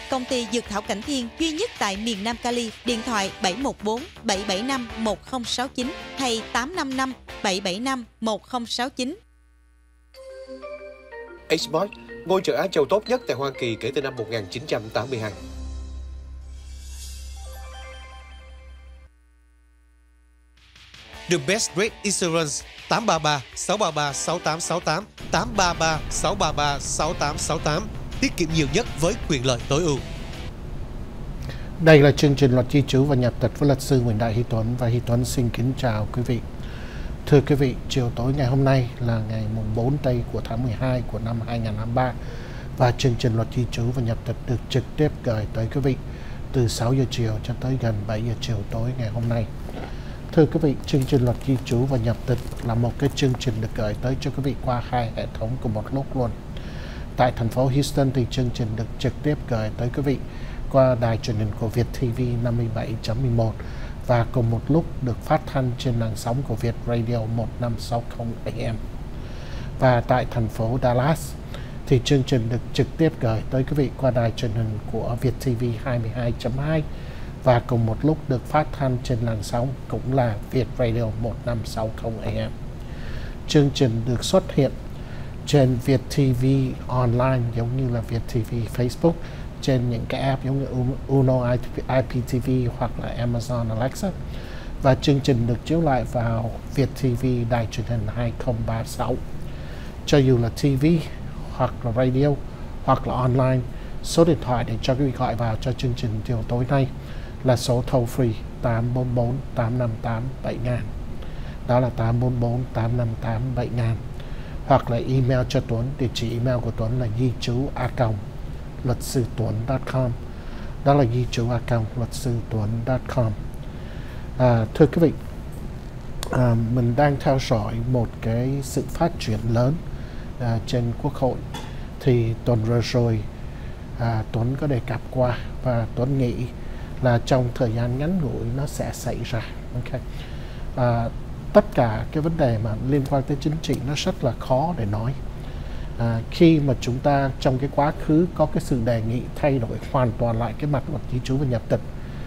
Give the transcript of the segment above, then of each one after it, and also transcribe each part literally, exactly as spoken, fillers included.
công ty dược thảo Cảnh Thiên duy nhất tại miền Nam Cali. Điện thoại bảy một bốn bảy bảy năm một không sáu chín hay tám năm năm bảy bảy năm một không sáu chín. Xbox, ngôi chợ Á Châu tốt nhất tại Hoa Kỳ kể từ năm một nghìn chín trăm tám mươi hai. The Best Rate Insurance tám ba ba sáu ba ba sáu tám sáu tám tám ba ba sáu ba ba sáu tám sáu tám. Tiết kiệm nhiều nhất với quyền lợi tối ưu. Đây là chương trình Luật Di trú và Nhập tịch với luật sư Nguyễn Đại Hy Tuấn, và Hy Tuấn xin kính chào quý vị. Thưa quý vị, chiều tối ngày hôm nay là ngày mùng bốn tây của tháng mười hai của năm hai nghìn không trăm hai mươi ba, và chương trình Luật Di trú và Nhập tịch được trực tiếp gửi tới quý vị từ sáu giờ chiều cho tới gần bảy giờ chiều tối ngày hôm nay. Thưa quý vị, chương trình Luật Di trú và Nhập tịch là một cái chương trình được gửi tới cho quý vị qua hai hệ thống cùng một lúc luôn. Tại thành phố Houston thì chương trình được trực tiếp gửi tới quý vị qua đài truyền hình của Việt ti vi năm mươi bảy chấm mười một và cùng một lúc được phát thanh trên làn sóng của Việt Radio một năm sáu không A M. Và tại thành phố Dallas thì chương trình được trực tiếp gửi tới quý vị qua đài truyền hình của Việt ti vi hai mươi hai chấm hai và cùng một lúc được phát thanh trên làn sóng cũng là Việt Radio một năm sáu không A M. Chương trình được xuất hiện trên Việt ti vi Online giống như là Việt ti vi Facebook, trên những cái app giống như Uno I P T V hoặc là Amazon Alexa, và chương trình được chiếu lại vào Việt ti vi đài truyền hình hai không ba sáu. Cho dù là ti vi hoặc là radio hoặc là online, số điện thoại để cho quý vị gọi vào cho chương trình chiều tối nay là số toll free tám bốn bốn tám năm tám bảy nghìn. Đó là tám bốn bốn tám năm tám bảy nghìn. Hoặc là email cho Tuấn, địa chỉ email của Tuấn là di trú a còng luật sư tuấn chấm com. Đó là di trú a còng luật sư tuấn chấm com. À, thưa quý vị, à, mình đang theo dõi một cái sự phát triển lớn à, trên Quốc hội. Thì tuần vừa rồi à, Tuấn có đề cập qua, và Tuấn nghĩ là trong thời gian ngắn ngủi nó sẽ xảy ra. Okay. À, tất cả cái vấn đề mà liên quan tới chính trị nó rất là khó để nói. À, khi mà chúng ta trong cái quá khứ có cái sự đề nghị thay đổi hoàn toàn lại cái mặt luật di trú và nhập tịch,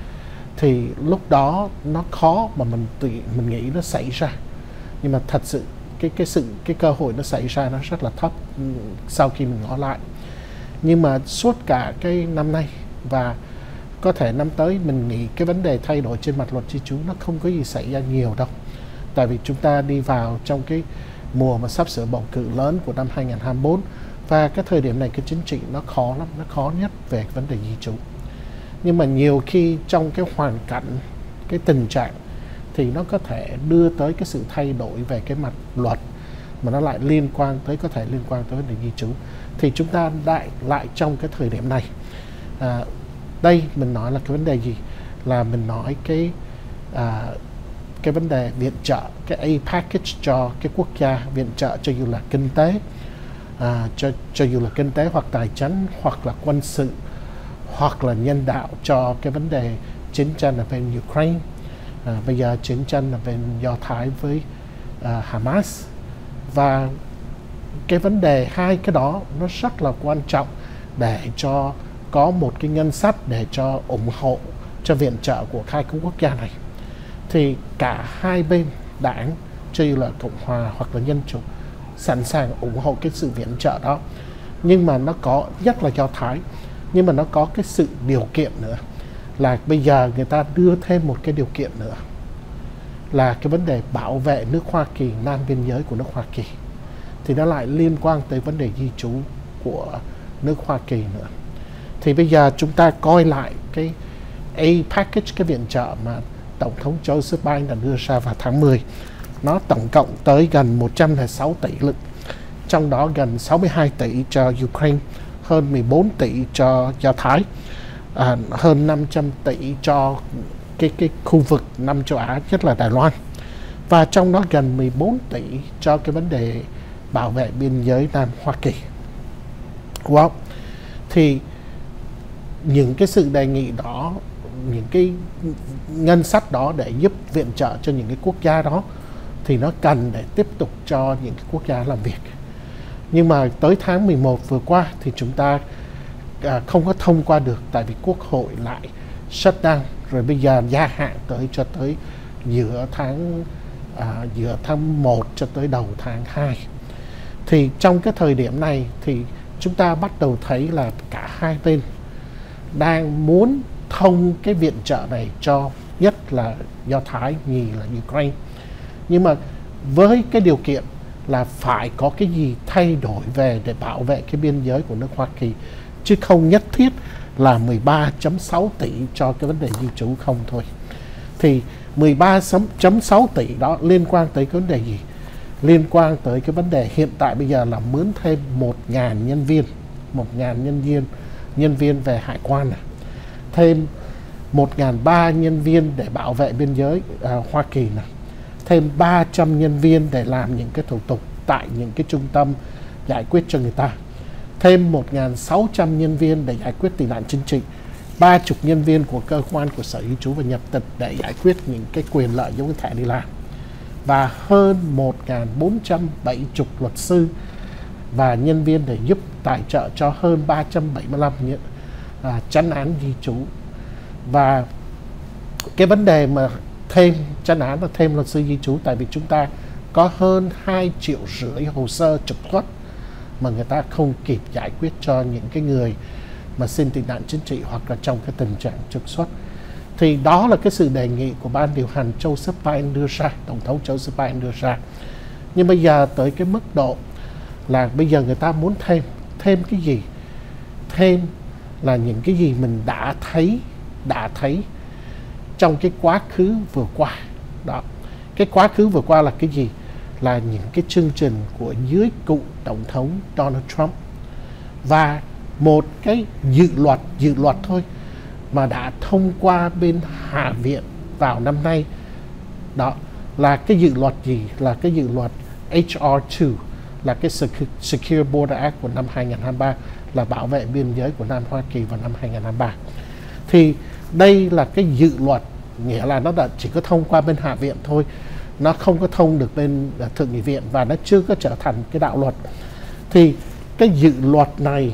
thì lúc đó nó khó mà mình tự mình nghĩ nó xảy ra. Nhưng mà thật sự cái cái sự cái cơ hội nó xảy ra nó rất là thấp sau khi mình ngó lại. Nhưng mà suốt cả cái năm nay và có thể năm tới, mình nghĩ cái vấn đề thay đổi trên mặt luật di trú nó không có gì xảy ra nhiều đâu. Tại vì chúng ta đi vào trong cái mùa mà sắp sửa bầu cử lớn của năm hai nghìn không trăm hai mươi tư, và cái thời điểm này cái chính trị nó khó lắm, nó khó nhất về vấn đề di trú. Nhưng mà nhiều khi trong cái hoàn cảnh, cái tình trạng thì nó có thể đưa tới cái sự thay đổi về cái mặt luật mà nó lại liên quan tới, có thể liên quan tới vấn đề di trú. Thì chúng ta đại lại trong cái thời điểm này, à, đây mình nói là cái vấn đề gì? Là mình nói cái à, cái vấn đề viện trợ, cái aid package cho cái quốc gia, viện trợ cho dù là kinh tế, à, cho, cho dù là kinh tế hoặc tài chính hoặc là quân sự hoặc là nhân đạo cho cái vấn đề chiến tranh ở bên Ukraine. À, bây giờ chiến tranh ở bên Do Thái với à, Hamas. Và cái vấn đề hai cái đó nó rất là quan trọng để cho có một cái ngân sách để cho ủng hộ cho viện trợ của hai cái quốc gia này. Thì cả hai bên đảng, cho dù là Cộng hòa hoặc là Dân chủ, sẵn sàng ủng hộ cái sự viện trợ đó. Nhưng mà nó có, nhất là Do Thái, nhưng mà nó có cái sự điều kiện nữa, là bây giờ người ta đưa thêm một cái điều kiện nữa, là cái vấn đề bảo vệ nước Hoa Kỳ, nam biên giới của nước Hoa Kỳ. Thì nó lại liên quan tới vấn đề di trú của nước Hoa Kỳ nữa. Thì bây giờ chúng ta coi lại cái aid package, cái viện trợ mà Tổng thống Joseph Biden đưa ra vào tháng mười. Nó tổng cộng tới gần một trăm lẻ sáu tỷ lực, trong đó gần sáu mươi hai tỷ cho Ukraine, hơn mười bốn tỷ cho Do Thái, à, hơn năm trăm tỷ cho cái, cái khu vực Nam châu Á, nhất là Đài Loan. Và trong đó gần mười bốn tỷ cho cái vấn đề bảo vệ biên giới Nam Hoa Kỳ. Wow. Thì những cái sự đề nghị đó, những cái ngân sách đó để giúp viện trợ cho những cái quốc gia đó, thì nó cần để tiếp tục cho những cái quốc gia làm việc. Nhưng mà tới tháng mười một vừa qua thì chúng ta à, không có thông qua được tại vì Quốc hội lại shut down, rồi bây giờ gia hạn tới cho tới giữa tháng à, giữa tháng một cho tới đầu tháng hai. Thì trong cái thời điểm này thì chúng ta bắt đầu thấy là cả hai bên đang muốn thông cái viện trợ này cho nhất là Do Thái, nhì là Ukraine. Nhưng mà với cái điều kiện là phải có cái gì thay đổi về để bảo vệ cái biên giới của nước Hoa Kỳ, chứ không nhất thiết là mười ba phẩy sáu tỷ cho cái vấn đề di trú không thôi. Thì mười ba phẩy sáu tỷ đó liên quan tới cái vấn đề gì? Liên quan tới cái vấn đề hiện tại bây giờ là mướn thêm một nghìn nhân viên, một nghìn nhân viên nhân viên về hải quan này, thêm một nghìn ba trăm nhân viên để bảo vệ biên giới à, Hoa Kỳ này, thêm ba trăm nhân viên để làm những cái thủ tục tại những cái trung tâm giải quyết cho người ta, thêm một nghìn sáu trăm nhân viên để giải quyết tị nạn chính trị, ba mươi nhân viên của cơ quan của Sở Di trú và Nhập tịch để giải quyết những cái quyền lợi giống như thẻ đi làm, và hơn một nghìn bốn trăm bảy mươi luật sư và nhân viên để giúp tài trợ cho hơn ba trăm bảy mươi lăm những à, chánh án di trú. Và cái vấn đề mà thêm chánh án và thêm luật sư di trú, tại vì chúng ta có hơn hai triệu rưỡi hồ sơ trục xuất mà người ta không kịp giải quyết cho những cái người mà xin tị nạn chính trị hoặc là trong cái tình trạng trục xuất. Thì đó là cái sự đề nghị của ban điều hành Joseph Biden đưa ra, Tổng thống Joseph Biden đưa ra. Nhưng bây giờ tới cái mức độ là bây giờ người ta muốn thêm, thêm cái gì? Thêm là những cái gì mình đã thấy, đã thấy trong cái quá khứ vừa qua. Đó. Cái quá khứ vừa qua là cái gì? Là những cái chương trình của dưới cựu Tổng thống Donald Trump. Và một cái dự luật, dự luật thôi mà đã thông qua bên Hạ viện vào năm nay. Đó là cái dự luật gì? Là cái dự luật H R hai, là cái Secure Border Act của năm hai nghìn không trăm hai mươi ba, là bảo vệ biên giới của Nam Hoa Kỳ vào năm hai nghìn không trăm hai mươi ba. Thì đây là cái dự luật, nghĩa là nó đã chỉ có thông qua bên Hạ viện thôi, nó không có thông được bên Thượng nghị viện và nó chưa có trở thành cái đạo luật. Thì cái dự luật này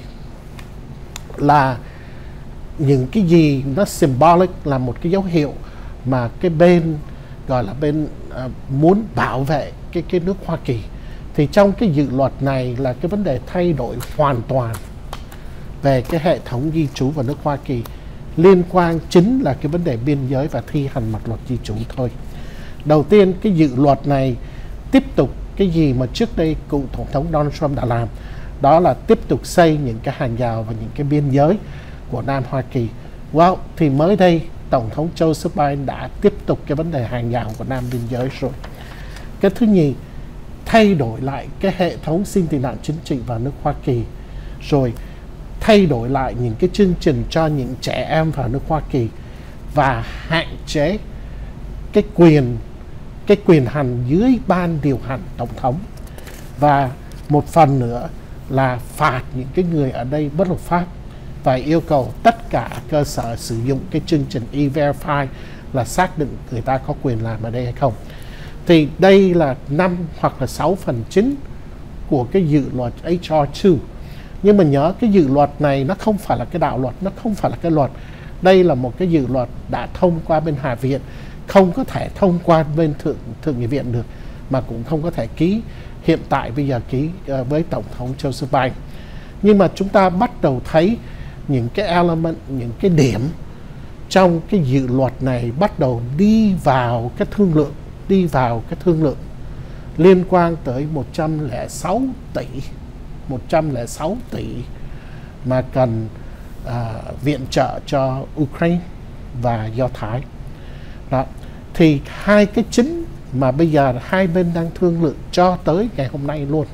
là những cái gì nó symbolic, là một cái dấu hiệu mà cái bên gọi là bên uh, muốn bảo vệ cái cái nước Hoa Kỳ. Thì trong cái dự luật này là cái vấn đề thay đổi hoàn toàn về cái hệ thống di trú vào nước Hoa Kỳ, liên quan chính là cái vấn đề biên giới và thi hành mặt luật di trú thôi. Đầu tiên, cái dự luật này tiếp tục cái gì mà trước đây cựu Tổng thống Donald Trump đã làm, đó là tiếp tục xây những cái hàng rào và những cái biên giới của Nam Hoa Kỳ. Well, thì mới đây Tổng thống Joseph Biden đã tiếp tục cái vấn đề hàng rào của Nam biên giới rồi. Cái thứ nhì, thay đổi lại cái hệ thống xin tị nạn chính trị vào nước Hoa Kỳ, rồi thay đổi lại những cái chương trình cho những trẻ em vào nước Hoa Kỳ, và hạn chế cái quyền cái quyền hành dưới ban điều hành Tổng thống. Và một phần nữa là phạt những cái người ở đây bất hợp pháp, và yêu cầu tất cả cơ sở sử dụng cái chương trình E-Verify là xác định người ta có quyền làm ở đây hay không. Thì đây là năm hoặc là sáu phần chính của cái dự luật H R hai. Nhưng mà nhớ cái dự luật này nó không phải là cái đạo luật, nó không phải là cái luật. Đây là một cái dự luật đã thông qua bên Hạ viện, không có thể thông qua bên Thượng, Thượng nghị viện được, mà cũng không có thể ký hiện tại bây giờ ký uh, với Tổng thống Joseph Biden. Nhưng mà chúng ta bắt đầu thấy những cái element, những cái điểm trong cái dự luật này bắt đầu đi vào cái thương lượng, đi vào cái thương lượng liên quan tới một trăm lẻ sáu tỷ, một trăm lẻ sáu tỷ mà cần uh, viện trợ cho Ukraine và Do Thái. Đó. Thì hai cái chính mà bây giờ hai bên đang thương lượng cho tới ngày hôm nay luôn,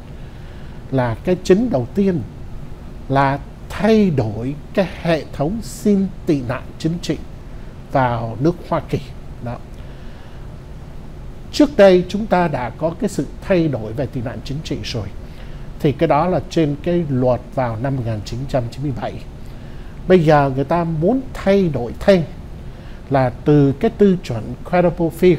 là cái chính đầu tiên là thay đổi cái hệ thống xin tị nạn chính trị vào nước Hoa Kỳ. Đó. Trước đây chúng ta đã có cái sự thay đổi về tị nạn chính trị rồi. Thì cái đó là trên cái luật vào năm một nghìn chín trăm chín mươi bảy. Bây giờ người ta muốn thay đổi thêm là từ cái tiêu chuẩn credible fear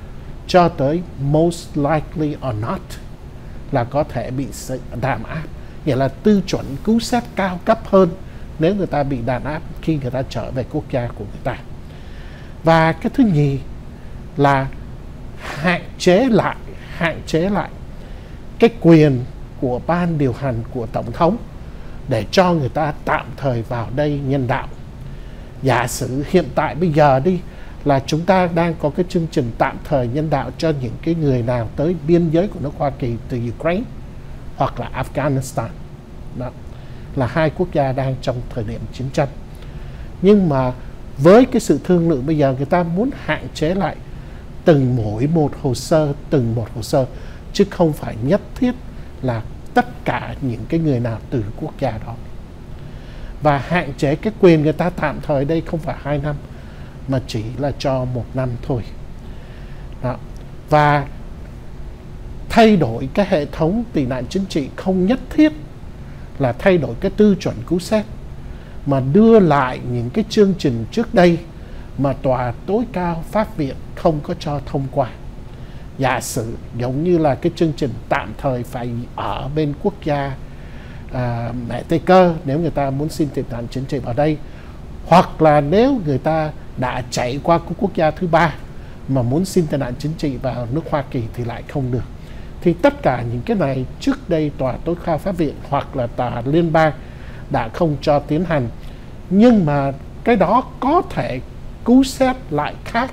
cho tới most likely or not, là có thể bị đàn áp. nghĩa là tiêu chuẩn cứu xét cao cấp hơn nếu người ta bị đàn áp khi người ta trở về quốc gia của người ta. Và cái thứ nhì là hạn chế lại hạn chế lại cái quyền của ban điều hành của Tổng thống để cho người ta tạm thời vào đây nhân đạo. Giả sử hiện tại bây giờ đi là chúng ta đang có cái chương trình tạm thời nhân đạo cho những cái người nào tới biên giới của nước Hoa Kỳ từ Ukraine hoặc là Afghanistan. Đó là hai quốc gia đang trong thời điểm chiến tranh. Nhưng mà với cái sự thương lượng bây giờ, người ta muốn hạn chế lại từng mỗi một hồ sơ, từng một hồ sơ, chứ không phải nhất thiết là tất cả những cái người nào từ quốc gia đó. Và hạn chế cái quyền người ta tạm thời đây không phải hai năm, mà chỉ là cho một năm thôi. Đó. Và thay đổi cái hệ thống tị nạn chính trị không nhất thiết là thay đổi cái tiêu chuẩn cứu xét, mà đưa lại những cái chương trình trước đây mà tòa tối cao pháp viện không có cho thông qua. Giả sử giống như là cái chương trình tạm thời phải ở bên quốc gia à, mẹ Tây Cơ nếu người ta muốn xin tị nạn chính trị vào đây, hoặc là nếu người ta đã chạy qua quốc gia thứ ba mà muốn xin tị nạn chính trị vào nước Hoa Kỳ thì lại không được. Thì tất cả những cái này trước đây tòa tối cao pháp viện hoặc là tòa liên bang đã không cho tiến hành. Nhưng mà cái đó có thể cứu xét lại khác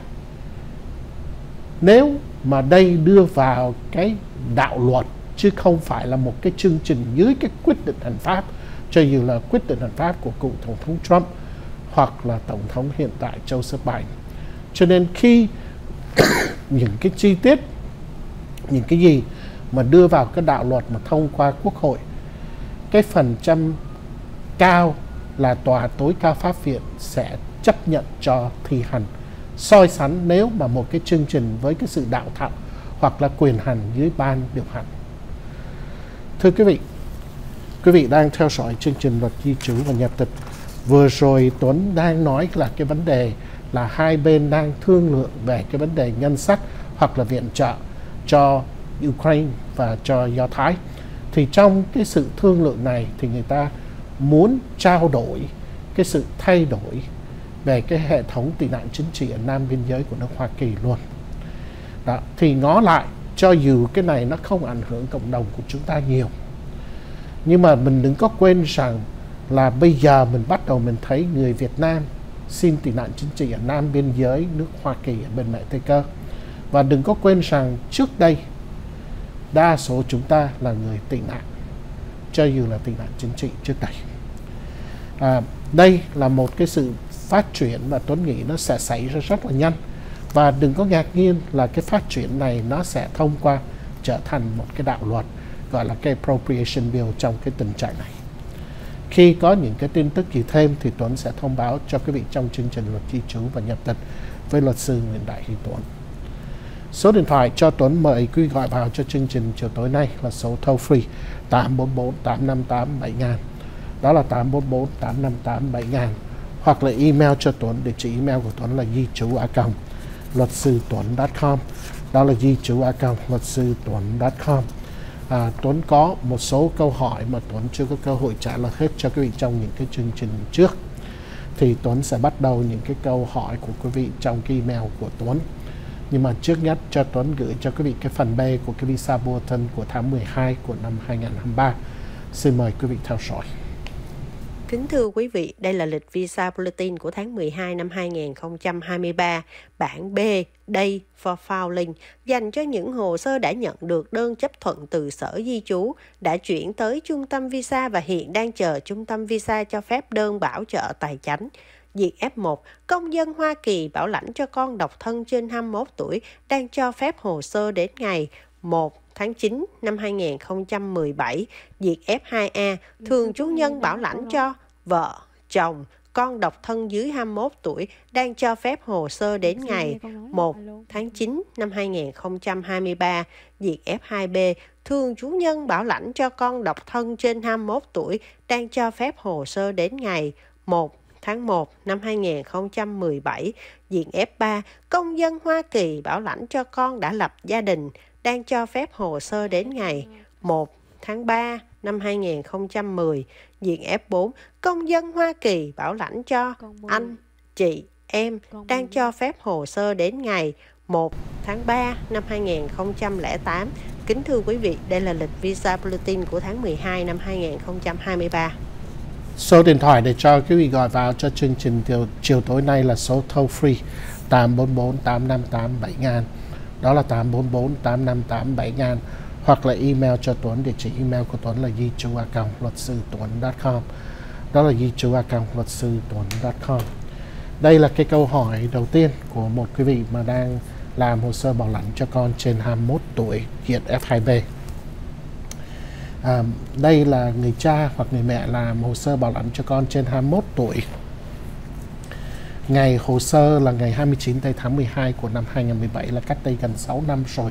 nếu mà đây đưa vào cái đạo luật, chứ không phải là một cái chương trình dưới cái quyết định hành pháp, cho dù là quyết định hành pháp của cựu Tổng thống Trump hoặc là Tổng thống hiện tại Joseph Biden. Cho nên khi những cái chi tiết, những cái gì mà đưa vào cái đạo luật mà thông qua Quốc hội, cái phần trăm cao là tòa tối cao pháp viện sẽ chấp nhận cho thi hành, soi sánh nếu mà một cái chương trình với cái sự đạo thạo hoặc là quyền hành dưới ban điều hành. Thưa quý vị, quý vị đang theo dõi chương trình Luật Di trú và Nhập tịch. Vừa rồi Tuấn đang nói là cái vấn đề là hai bên đang thương lượng về cái vấn đề ngân sách hoặc là viện trợ cho Ukraine và cho Do Thái. Thì trong cái sự thương lượng này thì người ta muốn trao đổi cái sự thay đổi về cái hệ thống tị nạn chính trị ở Nam biên giới của nước Hoa Kỳ luôn. Đó, thì ngó lại, cho dù cái này nó không ảnh hưởng cộng đồng của chúng ta nhiều, nhưng mà mình đừng có quên rằng là bây giờ mình bắt đầu mình thấy người Việt Nam xin tị nạn chính trị ở Nam biên giới nước Hoa Kỳ ở bên mẹ Tây Cơ. Và đừng có quên rằng trước đây đa số chúng ta là người tị nạn, cho dù là tị nạn chính trị trước đây. À, đây là một cái sự phát triển mà Tuấn nghĩ nó sẽ xảy ra rất là nhanh. Và đừng có ngạc nhiên là cái phát triển này nó sẽ thông qua trở thành một cái đạo luật gọi là cái Appropriation Bill trong cái tình trạng này. Khi có những cái tin tức gì thêm thì Tuấn sẽ thông báo cho quý vị trong chương trình Luật Di trú và Nhập tịch với luật sư Nguyễn Đại Huy Tuấn. Số điện thoại cho Tuấn mời quý vị gọi vào cho chương trình chiều tối nay là số toll free tám bốn bốn tám năm tám bảy nghìn. Đó là tám bốn bốn tám năm tám bảy nghìn. Hoặc là email cho Tuấn, địa chỉ email của Tuấn là di trú a còng luật sư tuấn chấm com. Đó là di trú a còng luật sư tuấn chấm com. À, Tuấn có một số câu hỏi mà Tuấn chưa có cơ hội trả lời hết cho quý vị trong những cái chương trình trước. Thì Tuấn sẽ bắt đầu những cái câu hỏi của quý vị trong cái email của Tuấn. Nhưng mà trước nhất cho Tuấn gửi cho quý vị cái phần B của cái visa bulletin của tháng mười hai của năm hai nghìn không trăm hai mươi ba. Xin mời quý vị theo dõi. Kính thưa quý vị, đây là lịch Visa Bulletin của tháng mười hai năm hai nghìn không trăm hai mươi ba, bản B, Day for Filing, dành cho những hồ sơ đã nhận được đơn chấp thuận từ Sở Di trú, đã chuyển tới Trung tâm Visa và hiện đang chờ Trung tâm Visa cho phép đơn bảo trợ tài chánh. Diện F một, công dân Hoa Kỳ bảo lãnh cho con độc thân trên hai mươi mốt tuổi đang cho phép hồ sơ đến ngày một tháng chín năm hai nghìn không trăm mười bảy. Diện F hai A, thường trú nhân bảo lãnh cho vợ, chồng, con độc thân dưới hai mươi mốt tuổi đang cho phép hồ sơ đến ngày một tháng chín năm hai nghìn không trăm hai mươi ba. Diện F hai B, thường trú nhân bảo lãnh cho con độc thân trên hai mươi mốt tuổi đang cho phép hồ sơ đến ngày một tháng một năm hai nghìn không trăm mười bảy. Diện F ba, công dân Hoa Kỳ bảo lãnh cho con đã lập gia đình đang cho phép hồ sơ đến ngày một tháng ba năm hai nghìn không trăm mười. Diện F bốn, công dân Hoa Kỳ bảo lãnh cho anh, chị, em đang cho phép hồ sơ đến ngày một tháng ba năm hai nghìn không trăm lẻ tám. Kính thưa quý vị, đây là lịch Visa Bulletin của tháng mười hai năm hai nghìn không trăm hai mươi ba. Số điện thoại để cho quý vị gọi vào cho chương trình chiều, chiều tối nay là số toll free tám bốn bốn tám năm tám bảy nghìn. Đó là tám bốn bốn tám năm tám bảy nghìn. Hoặc là email cho Tuấn, địa chỉ email của Tuấn là di trú a còng luật sư tuấn chấm com. Đó là di trú a còng luật sư tuấn chấm com. Đây là cái câu hỏi đầu tiên của một quý vị mà đang làm hồ sơ bảo lãnh cho con trên hai mươi mốt tuổi, diện F hai B. À, đây là người cha hoặc người mẹ làm hồ sơ bảo lãnh cho con trên hai mươi mốt tuổi. Ngày hồ sơ là ngày hai mươi chín tây tháng mười hai của năm hai nghìn không trăm mười bảy, là cách đây gần sáu năm rồi.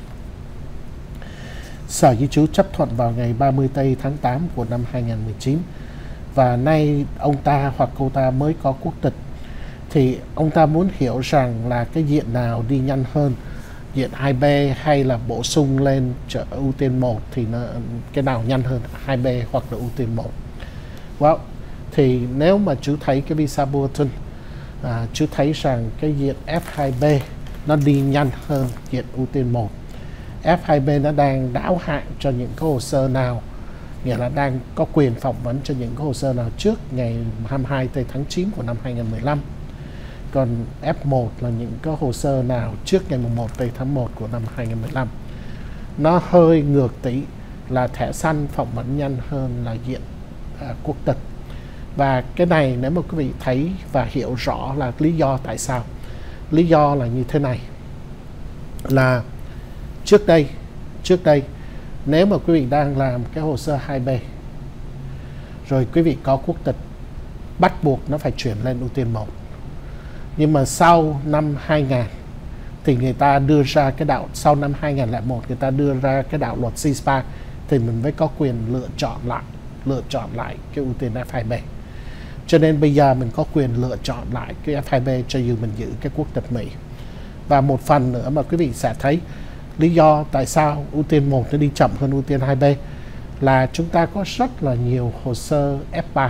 Sở Di trú chấp thuận vào ngày ba mươi tây tháng tám của năm hai nghìn không trăm mười chín. Và nay ông ta hoặc cô ta mới có quốc tịch. Thì ông ta muốn hiểu rằng là cái diện nào đi nhanh hơn, diện hai B hay là bổ sung lên trợ ưu tiên một, thì nó, cái nào nhanh hơn, hai B hoặc là ưu tiên một. Well, thì nếu mà chú thấy cái Visa Bulletin, à, chú thấy rằng cái diện F hai B nó đi nhanh hơn diện ưu tiên một. F hai B nó đang đáo hạn cho những cái hồ sơ nào, nghĩa là đang có quyền phỏng vấn cho những cái hồ sơ nào trước ngày hai mươi hai tây tháng chín của năm hai nghìn không trăm mười lăm. Còn F một là những cái hồ sơ nào trước ngày một tây tháng một của năm hai nghìn không trăm mười lăm. Nó hơi ngược tí, là thẻ xanh phỏng vấn nhanh hơn là diện à, quốc tịch. Và cái này nếu mà quý vị thấy và hiểu rõ là lý do tại sao. Lý do là như thế này, là trước đây, trước đây nếu mà quý vị đang làm cái hồ sơ hai B rồi quý vị có quốc tịch, bắt buộc nó phải chuyển lên ưu tiên một. Nhưng mà sau năm hai nghìn thì người ta đưa ra cái đạo, sau năm hai nghìn không trăm lẻ một người ta đưa ra cái đạo luật C S P A, thì mình mới có quyền lựa chọn lại, lựa chọn lại cái ưu tiên F hai B. Cho nên bây giờ mình có quyền lựa chọn lại cái F hai B cho dù mình giữ cái quốc tịch Mỹ. Và một phần nữa mà quý vị sẽ thấy lý do tại sao ưu tiên một nó đi chậm hơn ưu tiên hai B là chúng ta có rất là nhiều hồ sơ F ba.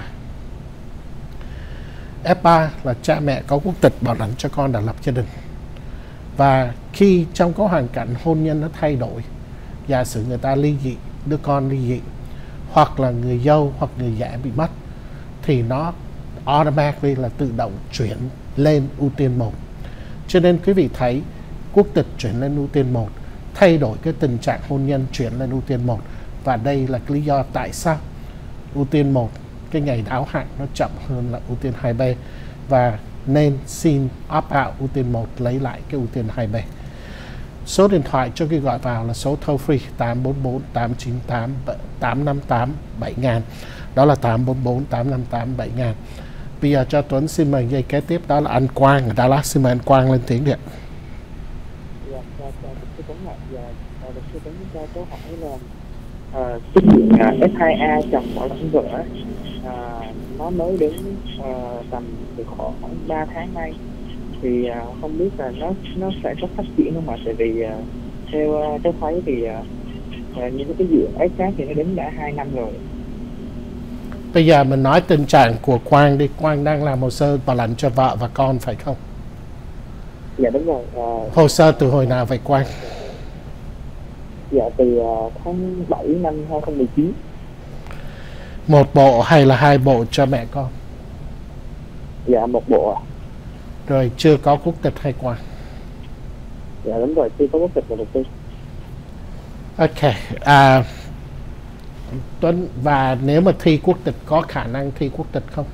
F ba là cha mẹ có quốc tịch bảo lãnh cho con đã lập gia đình. Và khi trong có hoàn cảnh hôn nhân nó thay đổi, giả sử người ta ly dị, đứa con ly dị, hoặc là người dâu hoặc người dễ bị mất, thì nó automatically là tự động chuyển lên ưu tiên một. Cho nên quý vị thấy quốc tịch chuyển lên ưu tiên một, thay đổi cái tình trạng hôn nhân chuyển lên ưu tiên một. Và đây là cái lý do tại sao ưu tiên một, cái ngày đáo hạn nó chậm hơn là ưu tiên hai B. Và nên xin opt out ưu tiên một, lấy lại cái ưu tiên hai B. Số điện thoại cho khi gọi vào là số toll free tám bốn bốn tám chín tám tám năm tám bảy nghìn. Đó là tám bốn bốn tám năm tám bảy nghìn. Bây giờ cho Tuấn xin mời dây kế tiếp, đó là anh Quang ở Dallas. Xin mời anh Quang lên tiếng điện. Dạ, dạ, dạ, sư Tuấn ạ. Dạ, luật sư Tuấn cho câu hỏi là uh, cái chuyện uh, F hai A chồng bảo lãnh vợ uh, nó mới đến uh, tầm từ khoảng ba tháng nay, thì uh, không biết là nó nó sẽ có phát triển không ạ? Tại vì uh, theo uh, tôi thấy thì uh, những cái dự án khác thì nó đến đã hai năm rồi. Bây giờ mình nói tình trạng của Quang đi. Quang đang làm hồ sơ bảo lãnh cho vợ và con phải không? Dạ đúng rồi. Uh, hồ sơ từ hồi nào vậy Quang? Dạ từ uh, tháng bảy năm hai nghìn không trăm mười chín. Một bộ hay là hai bộ cho mẹ con? Dạ một bộ. Rồi chưa có quốc tịch hay Quang? Dạ đúng rồi, chưa có quốc tịch và luật sư. Ok. À, Tuấn, và nếu mà thi quốc tịch có khả năng thi quốc tịch không?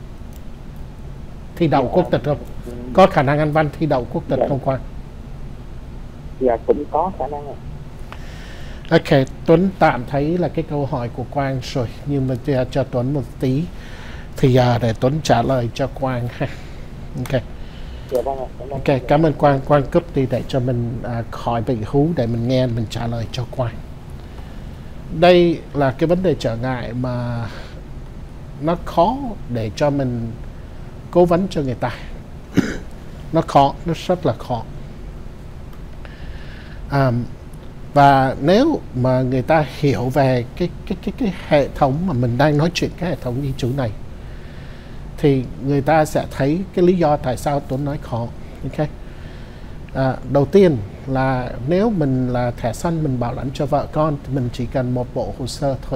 Thi đậu dạ, quốc tịch không? Có khả năng anh Văn thi đậu quốc tịch dạ, không Quang? Dạ cũng có khả năng. Ok, Tuấn tạm thấy là cái câu hỏi của Quang rồi, nhưng mà cho Tuấn một tí thì giờ để Tuấn trả lời cho Quang ha. Ok. Dạ, vâng, cảm ơn. Ok, cảm ơn Quang. Quang cúp đi để cho mình à, khỏi bị hú để mình nghe mình trả lời cho Quang. Đây là cái vấn đề trở ngại mà nó khó để cho mình cố vấn cho người ta. Nó khó, nó rất là khó. À, Và nếu mà người ta hiểu về cái cái cái cái hệ thống mà mình đang nói chuyện, cái hệ thống di trú này, thì người ta sẽ thấy cái lý do tại sao Tuấn nói khó. Ok. À, đầu tiên là nếu mình là thẻ xanh, mình bảo lãnh cho vợ con thì mình chỉ cần một bộ hồ sơ thôi.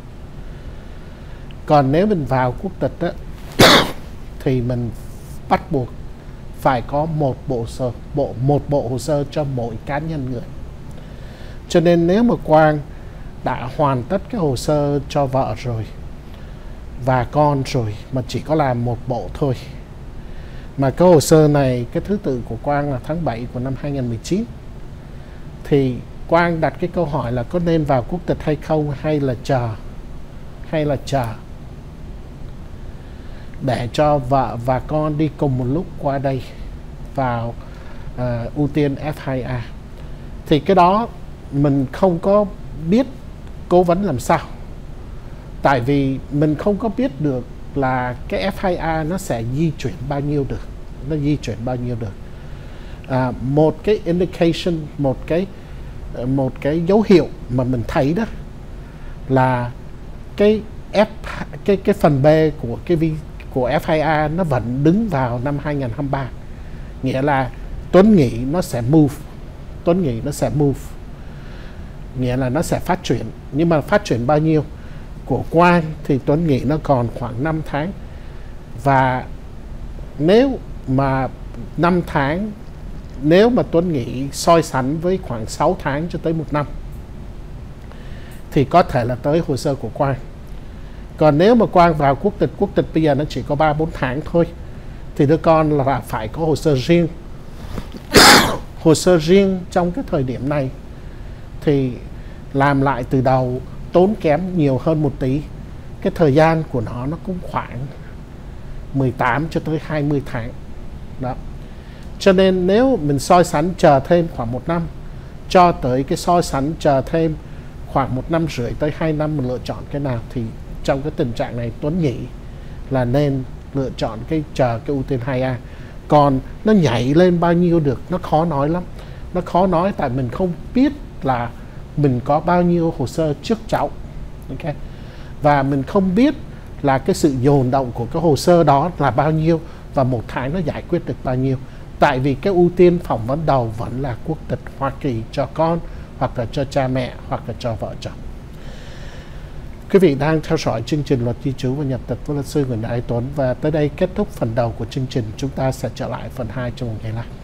Còn nếu mình vào quốc tịch á, thì mình bắt buộc phải có một bộ hồ sơ, bộ một bộ hồ sơ cho mỗi cá nhân người. Cho nên nếu mà Quang đã hoàn tất cái hồ sơ cho vợ rồi và con rồi mà chỉ có làm một bộ thôi, mà cái hồ sơ này cái thứ tự của Quang là tháng bảy của năm hai nghìn không trăm mười chín, thì Quang đặt cái câu hỏi là có nên vào quốc tịch hay không, hay là chờ hay là chờ để cho vợ và con đi cùng một lúc qua đây vào uh, ưu tiên F hai A. Thì cái đó mình không có biết cố vấn làm sao, tại vì mình không có biết được là cái F hai A nó sẽ di chuyển bao nhiêu được, nó di chuyển bao nhiêu được. À, một cái indication, một cái một cái dấu hiệu mà mình thấy đó là cái F cái cái phần B của cái vi của F hai A nó vẫn đứng vào năm hai nghìn không trăm hai mươi ba, nghĩa là Tuấn nghĩ nó sẽ move, Tuấn nghĩ nó sẽ move, nghĩa là nó sẽ phát triển, nhưng mà phát triển bao nhiêu. Của Quang thì Tuấn nghĩ nó còn khoảng năm tháng, và nếu mà năm tháng, nếu mà Tuấn nghĩ soi sánh với khoảng sáu tháng cho tới một năm thì có thể là tới hồ sơ của Quang. Còn nếu mà Quang vào quốc tịch, quốc tịch bây giờ nó chỉ có ba bốn tháng thôi, thì đứa con là phải có hồ sơ riêng. Hồ sơ riêng trong cái thời điểm này thì làm lại từ đầu tốn kém nhiều hơn một tí. Cái thời gian của nó nó cũng khoảng mười tám cho tới hai mươi tháng đó. Cho nên nếu mình so sánh chờ thêm khoảng một năm, cho tới cái so sánh chờ thêm khoảng một năm rưỡi tới hai năm mình lựa chọn cái nào, thì trong cái tình trạng này Tuấn nghĩ là nên lựa chọn cái chờ cái ưu tiên hai A. Còn nó nhảy lên bao nhiêu được nó khó nói lắm. Nó khó nói tại mình không biết là mình có bao nhiêu hồ sơ trước cháu. Okay. Và mình không biết là cái sự dồn động của cái hồ sơ đó là bao nhiêu và một tháng nó giải quyết được bao nhiêu. Tại vì cái ưu tiên phỏng vấn đầu vẫn là quốc tịch Hoa Kỳ cho con, hoặc là cho cha mẹ, hoặc là cho vợ chồng. Quý vị đang theo dõi chương trình Luật Di trú và Nhập tịch với luật sư Nguyễn Đại Tuấn, và tới đây kết thúc phần đầu của chương trình. Chúng ta sẽ trở lại phần hai trong một ngày lát.